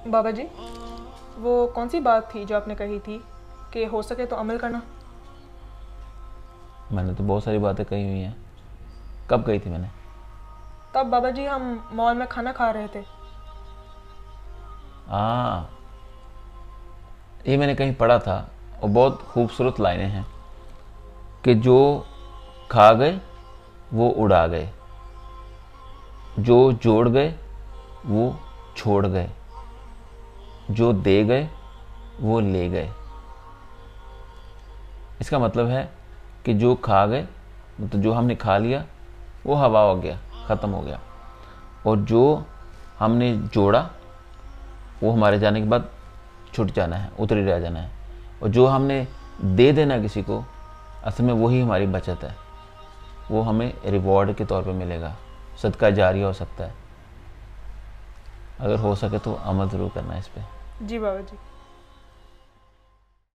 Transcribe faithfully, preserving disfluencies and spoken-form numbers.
बाबा जी, वो कौन सी बात थी जो आपने कही थी कि हो सके तो अमल करना? मैंने तो बहुत सारी बातें कही हुई हैं। कब कही थी मैंने? तब बाबा जी हम मॉल में खाना खा रहे थे। हाँ, ये मैंने कहीं पढ़ा था और बहुत खूबसूरत लाइनें हैं कि जो खा गए वो उड़ा गए, जो जोड़ गए वो छोड़ गए, जो दे गए वो ले गए। इसका मतलब है कि जो खा गए, मतलब जो हमने खा लिया वो हवा हो गया, ख़त्म हो गया। और जो हमने जोड़ा वो हमारे जाने के बाद छूट जाना है, उतरी रह जाना है। और जो हमने दे देना किसी को, असल में वही हमारी बचत है। वो हमें रिवॉर्ड के तौर पे मिलेगा, सदका जारिया हो सकता है। अगर हो सके तो अमल ज़रूर करना है इस पर। जी बाबा जी।